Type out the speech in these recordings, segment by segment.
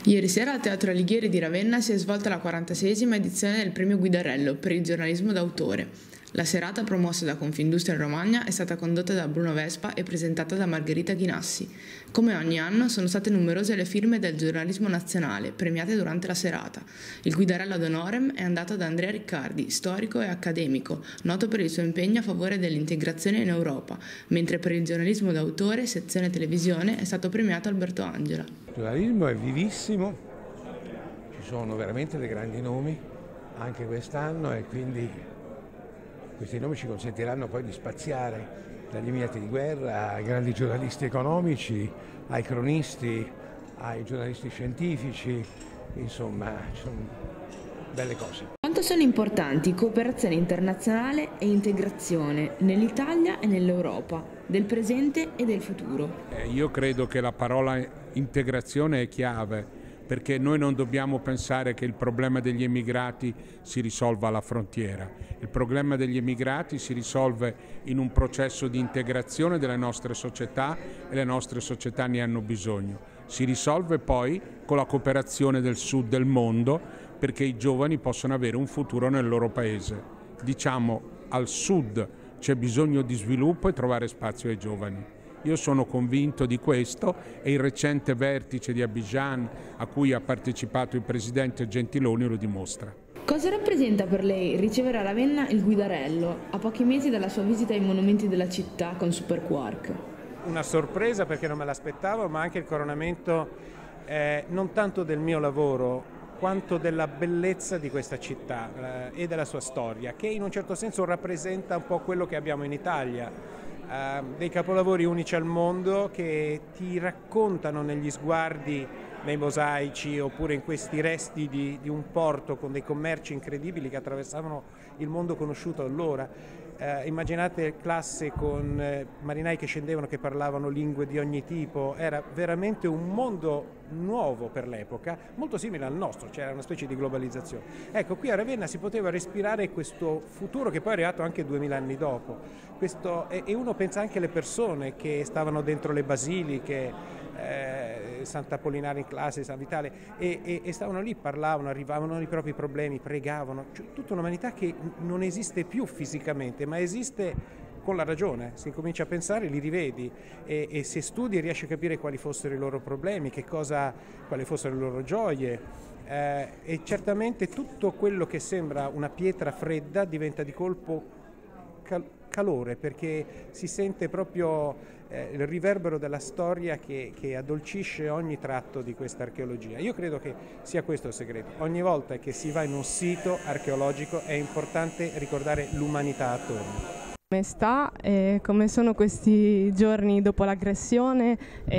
Ieri sera al Teatro Alighieri di Ravenna si è svolta la 46esima edizione del Premio Guidarello per il giornalismo d'autore. La serata, promossa da Confindustria Romagna, è stata condotta da Bruno Vespa e presentata da Margherita Ghinassi. Come ogni anno sono state numerose le firme del giornalismo nazionale, premiate durante la serata. Il Guidarello ad honorem è andato ad Andrea Riccardi, storico e accademico, noto per il suo impegno a favore dell'integrazione in Europa, mentre per il giornalismo d'autore, sezione televisione, è stato premiato Alberto Angela. Il giornalismo è vivissimo, ci sono veramente dei grandi nomi anche quest'anno e quindi questi nomi ci consentiranno poi di spaziare dagli inviati di guerra ai grandi giornalisti economici, ai cronisti, ai giornalisti scientifici, insomma ci sono belle cose. Quanto sono importanti cooperazione internazionale e integrazione nell'Italia e nell'Europa, del presente e del futuro? Io credo che la parola integrazione è chiave, perché noi non dobbiamo pensare che il problema degli emigrati si risolva alla frontiera. Il problema degli emigrati si risolve in un processo di integrazione delle nostre società e le nostre società ne hanno bisogno. Si risolve poi con la cooperazione del sud del mondo perché i giovani possano avere un futuro nel loro paese. Diciamo, al sud c'è bisogno di sviluppo e trovare spazio ai giovani. Io sono convinto di questo e il recente vertice di Abidjan a cui ha partecipato il presidente Gentiloni lo dimostra. Cosa rappresenta per lei ricevere a Ravenna il Guidarello a pochi mesi dalla sua visita ai monumenti della città con Superquark? Una sorpresa perché non me l'aspettavo, ma anche il coronamento non tanto del mio lavoro quanto della bellezza di questa città e della sua storia, che in un certo senso rappresenta un po' quello che abbiamo in Italia. Dei capolavori unici al mondo che ti raccontano negli sguardi, nei mosaici oppure in questi resti di un porto con dei commerci incredibili che attraversavano il mondo conosciuto allora. Immaginate classe con marinai che scendevano, che parlavano lingue di ogni tipo, era veramente un mondo nuovo per l'epoca, molto simile al nostro, c'era una specie di globalizzazione. Ecco, qui a Ravenna si poteva respirare questo futuro che poi è arrivato anche 2000 anni dopo. E uno pensa anche alle persone che stavano dentro le basiliche, Sant'Apollinare in classe, San Vitale, e stavano lì, parlavano, arrivavano i propri problemi, pregavano, cioè, tutta un'umanità che non esiste più fisicamente, ma esiste con la ragione. Si comincia a pensare, li rivedi e se studi riesci a capire quali fossero i loro problemi, quali fossero le loro gioie, e certamente tutto quello che sembra una pietra fredda diventa di colpo calore, perché si sente proprio il riverbero della storia che addolcisce ogni tratto di questa archeologia. Io credo che sia questo il segreto. Ogni volta che si va in un sito archeologico è importante ricordare l'umanità attorno. Come sta? Come sono questi giorni dopo l'aggressione?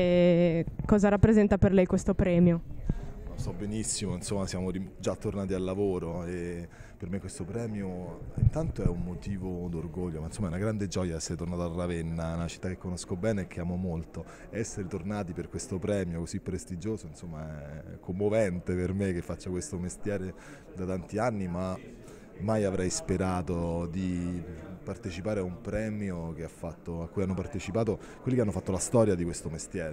Cosa rappresenta per lei questo premio? Sto benissimo, insomma siamo già tornati al lavoro e per me questo premio intanto è un motivo d'orgoglio, ma insomma è una grande gioia essere tornato a Ravenna, una città che conosco bene e che amo molto. Essere tornati per questo premio così prestigioso, insomma, è commovente per me che faccio questo mestiere da tanti anni, ma mai avrei sperato di partecipare a un premio a cui hanno partecipato quelli che hanno fatto la storia di questo mestiere.